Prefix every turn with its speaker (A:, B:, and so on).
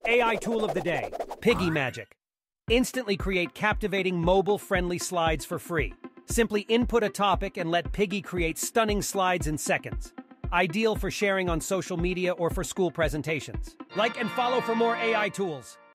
A: AI tool of the day, Piggy Magic. Instantly create captivating mobile-friendly slides for free. Simply input a topic and let Piggy create stunning slides in seconds. Ideal for sharing on social media or for school presentations. Like and follow for more AI tools.